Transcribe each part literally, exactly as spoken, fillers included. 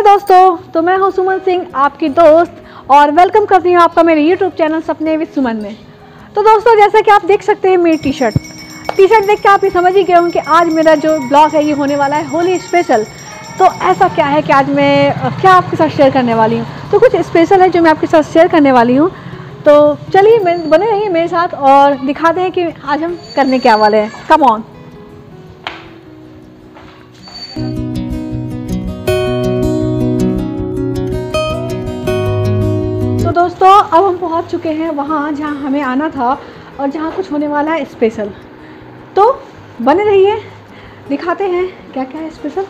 दोस्तों, तो मैं हूं सुमन सिंह, आपकी दोस्त, और वेलकम करती हूं आपका मेरे YouTube channel Sapne with Suman में। तो दोस्तों, जैसा कि आप देख सकते हैं मेरी टी शर्ट टी शर्ट देख के आप ये समझ ही गए होंगे कि आज मेरा जो ब्लॉग है ये होने वाला है होली स्पेशल। तो ऐसा क्या है कि आज मैं क्या आपके साथ शेयर करने वाली हूँ, तो कुछ स्पेशल है जो मैं आपके साथ शेयर करने वाली हूँ। तो चलिए बने रहिए मेरे साथ और दिखाते हैं कि आज हम करने क्या वाले हैं। Come on. तो दोस्तों, अब हम पहुंच चुके हैं वहां जहां हमें आना था और जहां कुछ होने वाला है स्पेशल। तो बने रहिए, दिखाते हैं क्या क्या है स्पेशल।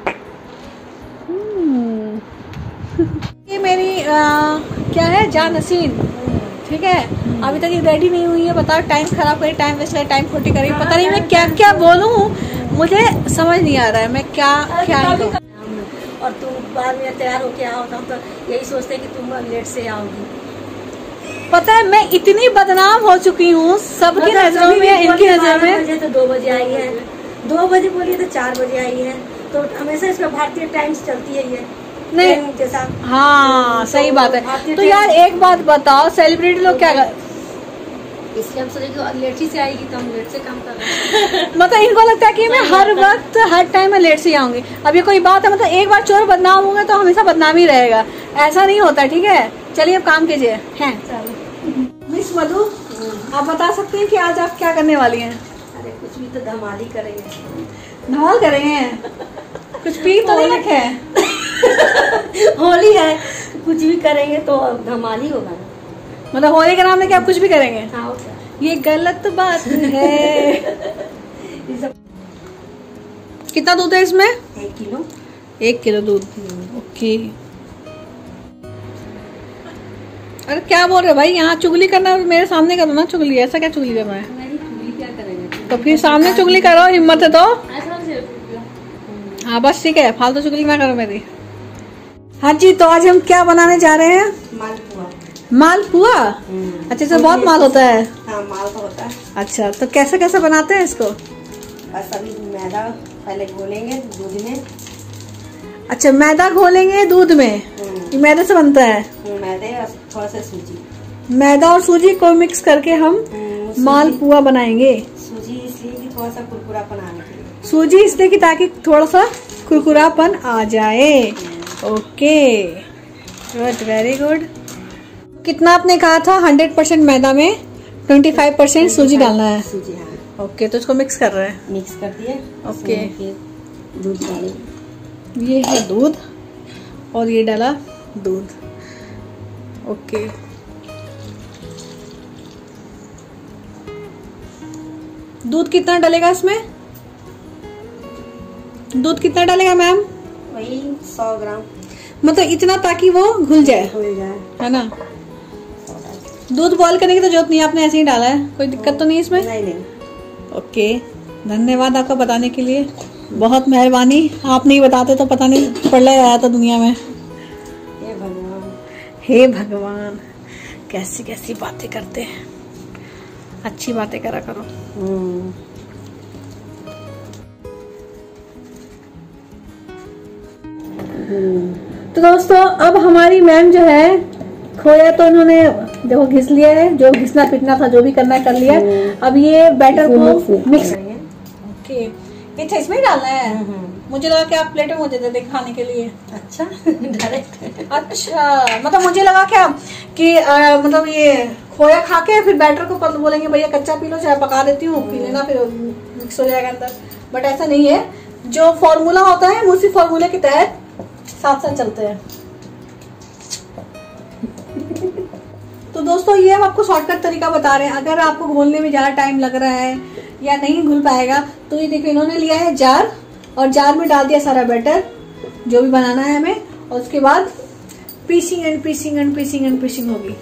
ये मेरी आ, क्या है जानसीन, ठीक है। अभी तक ये रेडी नहीं हुई है। बताओ, टाइम खराब करी, टाइम वेस्ट करी, टाइम खोटी करी, पता नहीं मैं क्या क्या बोलूँ, मुझे समझ नहीं आ रहा है मैं क्या क्या ही कहूँ। और तुम बाद में तैयार होके आओ तो यही सोचते कि तुम लेट से आओगी। पता है मैं इतनी बदनाम हो चुकी हूँ सबकी नजरों में, इनकी नजर में। तो दो बजे आई है, दो बजे बोलिए तो चार बजे आई है, तो हमेशा इसका भारतीय टाइम्स चलती है ये नहीं जैसा। हाँ, सही बात है। तो यार एक बात बताओ, सेलिब्रिटी लोग क्या कर, इसलिए हम सोचे कि लेट ही से आएगी तो हम लेट से काम कर रहे हैं। मतलब इनको लगता है कि मैं हर वक्त हर टाइम में लेट से आऊंगी। अब ये कोई बात है? मतलब एक बार चोर बदनाम होंगे तो हमेशा बदनाम ही रहेगा, ऐसा नहीं होता, ठीक है। चलिए अब काम कीजिए। हैं मिस मधु, आप बता सकते हैं कि आज आप क्या करने वाली हैं? अरे कुछ भी तो धमाल ही करेंगे। धमाल करेंगे? कुछ पी तो नहीं रखे? होली है, कुछ भी करेंगे तो धमाल ही होगा। मतलब होली के नाम लेके आप कुछ भी करेंगे? हाँ, ये गलत बात है। कितना दूध है इसमें? एक किलो। एक किलो दूध, ओके। अरे क्या बोल रहे भाई, यहाँ चुगली करना मेरे सामने करो ना चुगली। ऐसा क्या चुगली करना है? नहीं, चुगली क्या करेंगे? तो फिर सामने चुगली करो, हिम्मत है तो। हाँ बस ठीक है, फालतू चुगली ना करो मेरी। हाँ जी, तो आज हम क्या बनाने जा रहे हैं? मालपुआ। मालपुआ? अच्छा, तो बहुत माल होता है। हाँ, माल तो होता है। अच्छा, तो कैसे कैसे बनाते हैं इसको? बस अभी मैदा पहले घोलेंगे दूध में। अच्छा, मैदा घोलेंगे दूध में? ये मैदे से बनता है? मैदे और थोड़ा सा सूजी। मैदा और सूजी को मिक्स करके हम मालपुआ बनाएंगे। सूजी इसलिए कि थोड़ा सा कुरकुरापन आने के लिए। सूजी इसलिए कि ताकि थोड़ा सा कुरकुरापन आ जाए। Okay, good, very good. कितना आपने कहा था? हंड्रेड परसेंट मैदा में ट्वेंटी फाइव परसेंट सूजी डालना है। सूजी, हाँ। ओके, तो इसको मिक्स कर रहे हैं। मिक्स कर दिए। ओके, दूध डालेंगे। ये है दूध और ये डाला दूध। ओके, दूध कितना डालेगा इसमें? दूध कितना डालेगा मैम? वही सौ ग्राम। मतलब इतना ताकि वो घुल जाए, घुल जाए, है ना। दूध बॉईल करने की तो जरूरत नहीं, आपने ऐसे ही डाला है, कोई दिक्कत तो नहीं इसमें? नहीं नहीं। ओके, धन्यवाद आपका बताने के लिए, बहुत मेहरबानी। आप नहीं बताते तो पता नहीं पड़ आया था दुनिया में। हे भगवान, हे भगवान, कैसी कैसी बातें करते हैं। अच्छी बातें करा करो। तो दोस्तों, अब हमारी मैम जो है, खोया तो उन्होंने देखो घिस लिया है, जो घिसना पिटना था जो भी करना है कर लिया। अब ये बैटर को मिक्स। ओके, अच्छा इसमें ही डालना है? मुझे लगा कि आप प्लेट में मुझे दे दे खाने के लिए। अच्छा, डायरेक्ट। अच्छा, मतलब मुझे लगा क्या कि आ, मतलब ये खोया खा के फिर बैटर को बोलेंगे भैया कच्चा पी लो, चाहे पका देती हूँ, पी लेना, फिर मिक्स हो जाएगा अंदर। बट ऐसा नहीं है, जो फॉर्मूला होता है उसी फॉर्मूले के तहत साथ साथ चलते हैं। तो दोस्तों, ये हम आपको शॉर्टकट तरीका बता रहे हैं। अगर आपको घोलने में ज्यादा टाइम लग रहा है या नहीं घुल पाएगा तो ये देखिए, इन्होंने लिया है जार और जार में डाल दिया सारा बैटर जो भी बनाना है हमें, और उसके बाद पीसिंग एंड पीसिंग एंड पीसिंग एंड पीसिंग होगी।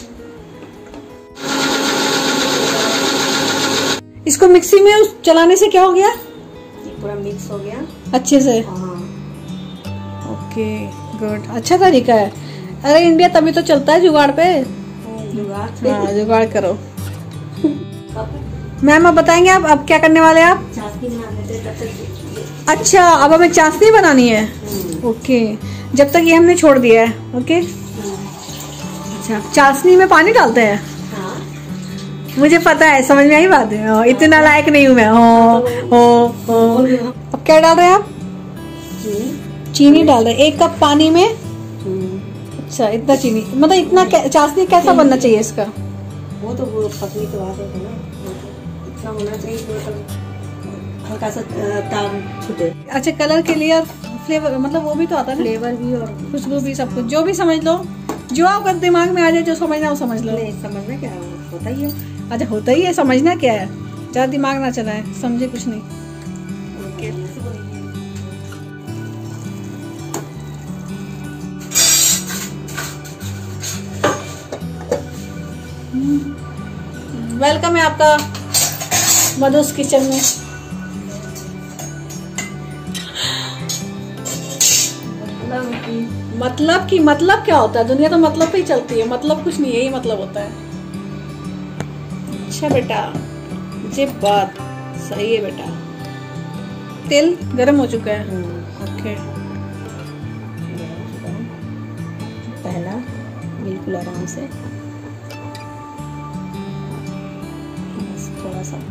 इसको मिक्सी में उस चलाने से क्या हो गया? ये पूरा मिक्स हो गया अच्छे से। हाँ। ओके, गुड, अच्छा तरीका है। अरे इंडिया तभी तो चलता है जुगाड़ पे। जुगाड़, हाँ, जुगाड़ करो। मैम आप बताएंगे आप अब क्या करने वाले हैं आप? चाशनी बना लेते हैं। अच्छा, अब हमें चाशनी बनानी है। ओके, जब तक ये हमने छोड़ दिया है। ओके। अच्छा, चाशनी में पानी डालते हैं? हाँ। मुझे पता है, समझ में आई बात है, इतना लायक नहीं हूँ मैं। हो हो हो। अब क्या डाल रहे हैं आप? चीनी। चीनी डाल रहे हैं एक कप पानी में। अच्छा, इतना चीनी, मतलब इतना चाशनी कैसा बनना चाहिए इसका? वो तो वो पतली तो बात है ना, इतना होना चाहिए तो हल्का सा तार छूटे। अच्छा, कलर के लिए और फ्लेवर, मतलब वो भी तो आता है ना? फ्लेवर भी और खुशबू भी, सब कुछ, जो भी समझ लो, जो आपका दिमाग में आ जाए, जो समझना वो समझ लो। नहीं समझना क्या होता ही है। अच्छा, होता ही है, समझना क्या है, ज्यादा दिमाग ना चलाए, समझे कुछ नहीं। वेलकम है आपका मधुस किचन में। मतलब कि मतलब क्या होता है? दुनिया तो मतलब पे ही चलती है, मतलब कुछ नहीं है, यही मतलब होता है। अच्छा बेटा, ये बात सही है बेटा। तेल गरम हो चुका है। ओके। पहला बिल्कुल आराम से, बस थोड़ा सा।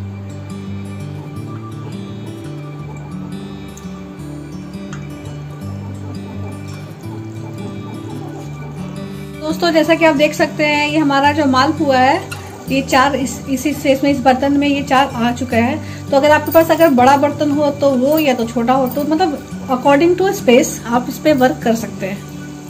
दोस्तों, जैसा कि आप देख सकते हैं, ये हमारा जो मालपुआ है, ये चार इस इसी से इसमें इस बर्तन में ये चार आ चुका है। तो अगर आपके पास अगर बड़ा बर्तन हो तो वो, या तो छोटा हो तो, मतलब अकॉर्डिंग टू स्पेस आप इस पे वर्क कर सकते हैं।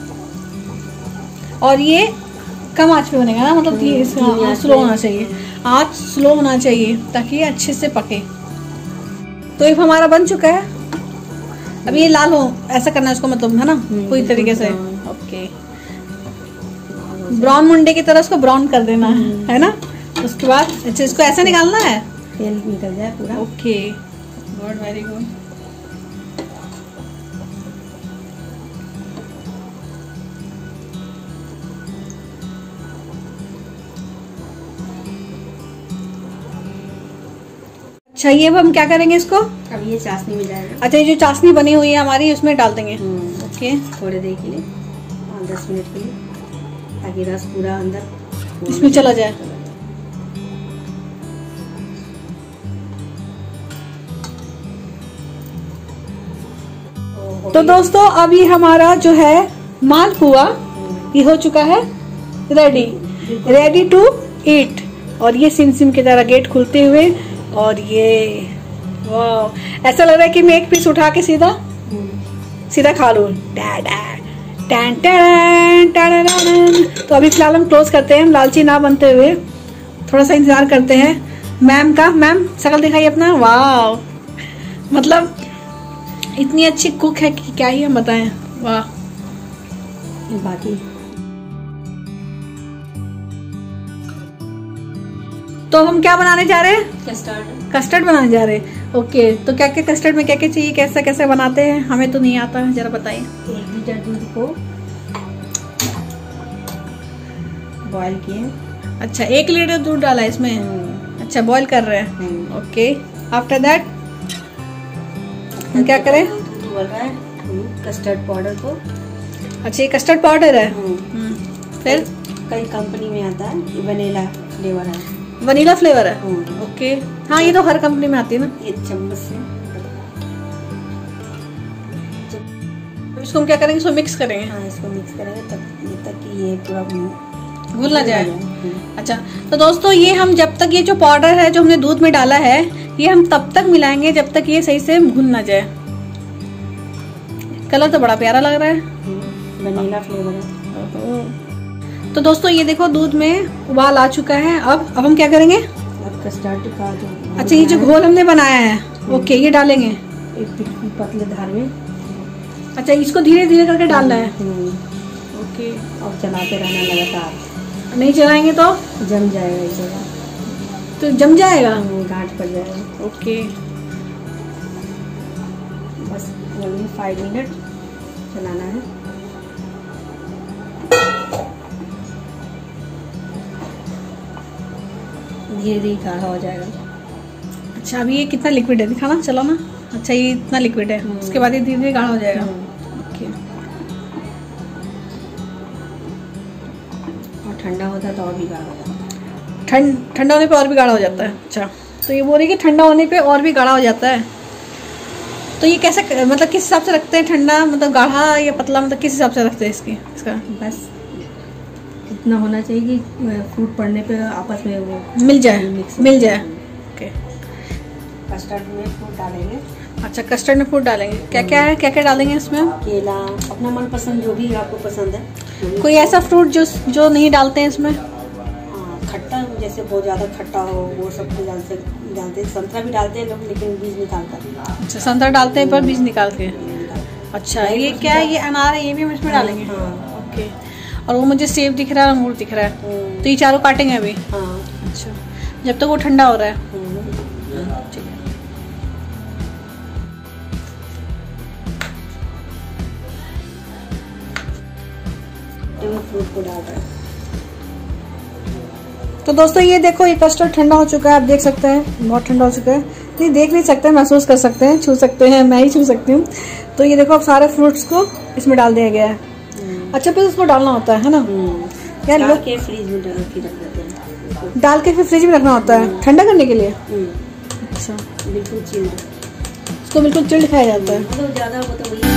और ये कम आंच पे बनेगा ना, मतलब कि स्लो होना चाहिए, आंच स्लो होना चाहिए ताकि ये अच्छे से पके। तो ये हमारा बन चुका है। अब ये लाल हो, ऐसा करना है इसको, मतलब है ना, पूरी तरीके से। ओके, ब्राउन मुंडे की तरह इसको ब्राउन कर देना है, है ना। उसके बाद अच्छा, इसको ऐसा निकालना है, तेल निकल जाए पूरा। Okay, good, very good. अच्छा, ये अब हम क्या करेंगे इसको? अब ये चाशनी में जाएगा। अच्छा, ये जो चाशनी बनी हुई है हमारी, उसमें डाल देंगे। ओके, थोड़ी देर के लिए, पाँच दस मिनट के लिए, ताकि रस पूरा अंदर इसमें चला जाए। तो दोस्तों, अब ये हमारा जो है मालपुआ, ये हो चुका है रेडी, रेडी टू ईट। और ये सिम सिम की तरह गेट खुलते हुए, और ये वाह, ऐसा लग रहा है कि मैं एक पीस उठा के सीधा सीधा खा लूं। टैन टैन टैन। तो अभी फिलहाल हम क्लोज करते हैं, हम लालची ना बनते हुए थोड़ा सा इंतजार करते हैं मैम का। मैम, शकल दिखाइए अपना। वाह, मतलब इतनी अच्छी कुक है कि क्या ही हम बताएं। वाह। बाकी तो हम क्या बनाने जा रहे हैं? कस्टर्ड। कस्टर्ड बनाने जा रहे हैं। ओके, तो क्या क्या कस्टर्ड में क्या क्या चाहिए, कैसे कैसे बनाते हैं? हमें तो नहीं आता है, जरा बताइए। एक लीटर दूध को बॉईल किए। अच्छा, एक लीटर दूध डाला इसमें। अच्छा, बॉईल कर रहे हैं। ओके, आफ्टर दैट हम क्या करें? दूध उबल रहा है, कस्टर्ड पाउडर को। अच्छा, ये कस्टर्ड पाउडर है। फिर कई कंपनी में आता है, ये वनीला फ्लेवर है। वनीला फ्लेवर है। ओके, हाँ, ये तो हर कंपनी में आती है ना। एक चम्मच से इसको हम क्या करेंगे? इसको मिक्स करेंगे। हाँ, इसको मिक्स करेंगे तब ये तक कि ये पूरा घुल ना जाए। अच्छा, तो दोस्तों, ये हम जब तक ये जो पाउडर है जो हमने दूध में डाला है, ये हम तब तक मिलाएंगे जब तक ये सही से घुल ना जाए। कलर तो बड़ा प्यारा लग रहा है, वनीला फ्लेवर है। तो दोस्तों, ये देखो दूध में उबाल आ चुका है। अब अब हम क्या करेंगे? अब कस्टर्ड का जो अच्छा, ये जो घोल हमने बनाया है, ओके, ये डालेंगे एक पतले धार में। अच्छा, इसको धीरे धीरे करके डालना है। ओके, और चलाते रहना लगातार। नहीं चलाएंगे तो जम जाएगा इस जगह, तो जम जाएगा, गांठ पड़ जाएगा। ओके, बस ओनली फाइव मिनट चलाना है। धीरे धीरे गाढ़ा हो जाएगा। अच्छा, अभी ये कितना लिक्विड है दिखाना, चलो ना। अच्छा, ये इतना लिक्विड है, उसके बाद ये धीरे धीरे गाढ़ा हो जाएगा। ओके, ठंडा होता है तो और भी गाढ़ा हो जाता है। ठंड ठंडा होने पे और भी गाढ़ा हो जाता है। अच्छा, तो ये बोल रही है कि ठंडा होने पे और भी गाढ़ा हो जाता है। तो ये कैसे, मतलब किस हिसाब से रखते हैं ठंडा, मतलब गाढ़ा या पतला, मतलब किस हिसाब से रखते हैं इसकी इसका? बस इतना होना चाहिए कि फ्रूट पड़ने पे आपस में वो मिल जाए, मिल जाए। ओके, कस्टर्ड में फ्रूट डालेंगे। अच्छा, कस्टर्ड में फ्रूट डालेंगे। क्या क्या है, क्या क्या डालेंगे इसमें? केला, अपना मनपसंद जो भी आपको पसंद है। कोई ऐसा फ्रूट जो जो नहीं डालते हैं इसमें? खट्टा, जैसे बहुत ज़्यादा खट्टा हो वो सब भी डालते डालते हैं। संतरा भी डालते हैं लोग, लेकिन बीज निकाल कर। अच्छा, संतरा डालते हैं पर बीज निकाल के। अच्छा, ये क्या है, ये अनार है, ये भी हम इसमें डालेंगे? हाँ। ओके, और वो मुझे सेब दिख रहा है, अंगूर दिख रहा है, तो ये चारों काटेंगे अभी? हाँ। अच्छा, जब तक वो ठंडा हो रहा है। ठीक है। फ्रूट को डाल रहा है। तो दोस्तों ये देखो, ये कस्टर्ड ठंडा हो चुका है, आप देख सकते हैं बहुत ठंडा हो चुका है। तो ये देख नहीं सकते, महसूस कर सकते हैं, छू सकते हैं, मैं ही छू सकती हूँ। तो ये देखो, अब सारे फ्रूट्स को इसमें डाल दिया गया है। अच्छा, फिर उसको डालना होता है ना यार? डाल के फ्रीज में डाल के रख देते हैं। डाल के फिर फ्रिज में रखना होता है ठंडा करने के लिए? अच्छा, बिल्कुल चिल्ड। इसको बिल्कुल चिल्ड खाया जाता है। मतलब ज़्यादा वो तो वही